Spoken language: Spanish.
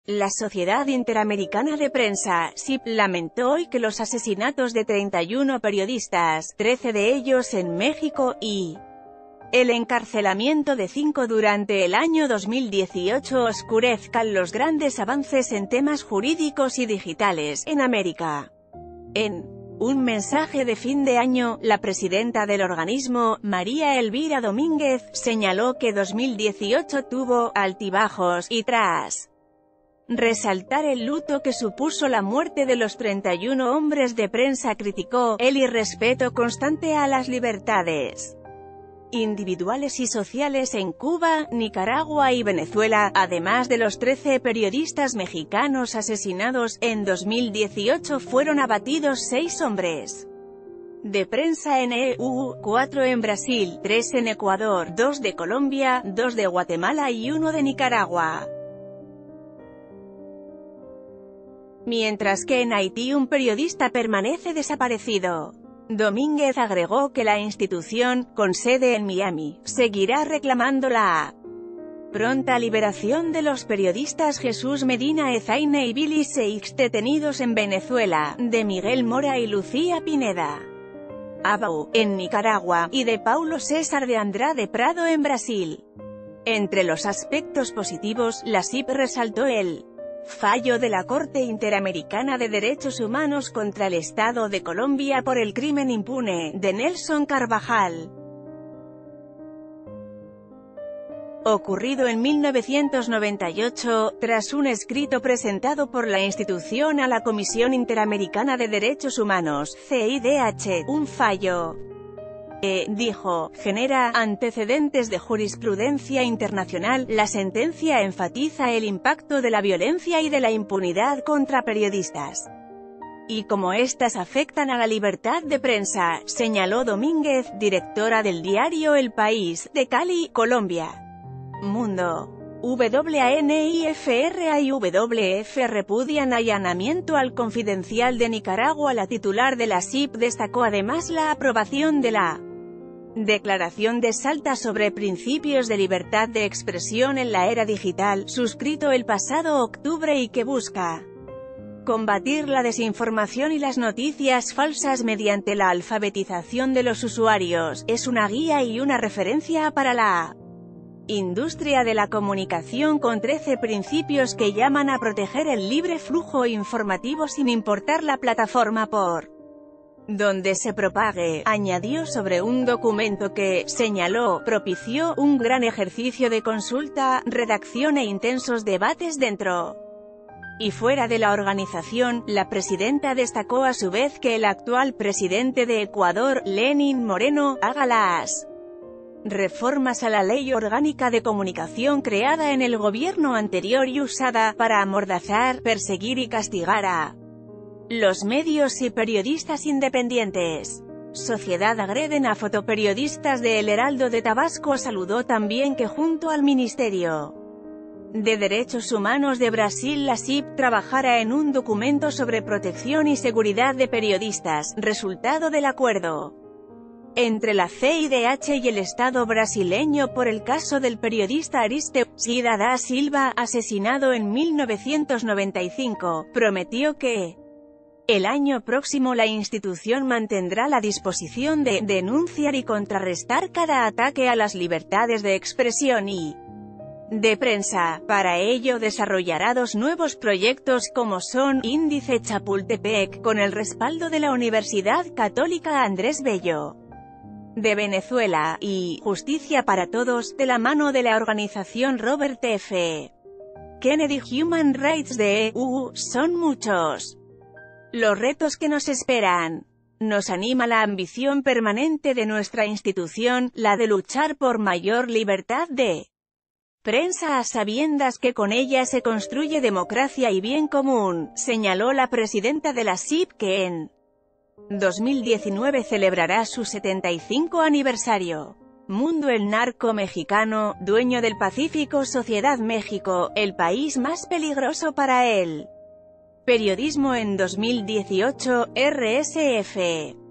La Sociedad Interamericana de Prensa, SIP, lamentó hoy que los asesinatos de 31 periodistas, 13 de ellos en México, y el encarcelamiento de 5 durante el año 2018 oscurezcan los grandes avances en temas jurídicos y digitales en América. En un mensaje de fin de año, la presidenta del organismo, María Elvira Domínguez, señaló que 2018 tuvo altibajos, y tras resaltar el luto que supuso la muerte de los 31 hombres de prensa, criticó el irrespeto constante a las libertades individuales y sociales en Cuba, Nicaragua y Venezuela, además de los 13 periodistas mexicanos asesinados. En 2018 fueron abatidos 6 hombres de prensa en EU, 4 en Brasil, 3 en Ecuador, 2 de Colombia, 2 de Guatemala y 1 de Nicaragua. Mientras que en Haití un periodista permanece desaparecido. Domínguez agregó que la institución, con sede en Miami, seguirá reclamando la pronta liberación de los periodistas Jesús Medina Ezaine y Billy Seix, detenidos en Venezuela, de Miguel Mora y Lucía Pineda Abau, en Nicaragua, y de Paulo César de Andrade Prado en Brasil. Entre los aspectos positivos, la SIP resaltó el fallo de la Corte Interamericana de Derechos Humanos contra el Estado de Colombia por el crimen impune de Nelson Carvajal, ocurrido en 1998, tras un escrito presentado por la institución a la Comisión Interamericana de Derechos Humanos, CIDH, un fallo dijo, genera antecedentes de jurisprudencia internacional. La sentencia enfatiza el impacto de la violencia y de la impunidad contra periodistas, y cómo éstas afectan a la libertad de prensa, señaló Domínguez, directora del diario El País, de Cali, Colombia. Mundo. WANIFRA y WF repudian allanamiento al Confidencial de Nicaragua. La titular de la SIP destacó además la aprobación de la Declaración de Salta sobre principios de libertad de expresión en la era digital, suscrito el pasado octubre y que busca combatir la desinformación y las noticias falsas mediante la alfabetización de los usuarios. Es una guía y una referencia para la industria de la comunicación con 13 principios que llaman a proteger el libre flujo informativo sin importar la plataforma por donde se propague, añadió sobre un documento que, señaló, propició un gran ejercicio de consulta, redacción e intensos debates dentro y fuera de la organización. La presidenta destacó a su vez que el actual presidente de Ecuador, Lenín Moreno, haga las reformas a la Ley Orgánica de Comunicación creada en el gobierno anterior y usada para amordazar, perseguir y castigar a los medios y periodistas independientes. Sociedad agreden a fotoperiodistas de El Heraldo de Tabasco. Saludó también que junto al Ministerio de Derechos Humanos de Brasil la SIP trabajara en un documento sobre protección y seguridad de periodistas, resultado del acuerdo entre la CIDH y el Estado brasileño por el caso del periodista Aristides da Silva, asesinado en 1995, prometió que el año próximo la institución mantendrá la disposición de denunciar y contrarrestar cada ataque a las libertades de expresión y de prensa. Para ello desarrollará 2 nuevos proyectos como son Índice Chapultepec, con el respaldo de la Universidad Católica Andrés Bello de Venezuela, y Justicia para Todos, de la mano de la organización Robert F. Kennedy. Human Rights de EU. Son muchos los retos que nos esperan. Nos anima la ambición permanente de nuestra institución, la de luchar por mayor libertad de prensa a sabiendas que con ella se construye democracia y bien común, señaló la presidenta de la SIP, que en 2019 celebrará su 75 aniversario. Mundo. El narco mexicano, dueño del Pacífico. Sociedad México, el país más peligroso para el periodismo en 2018, RSF.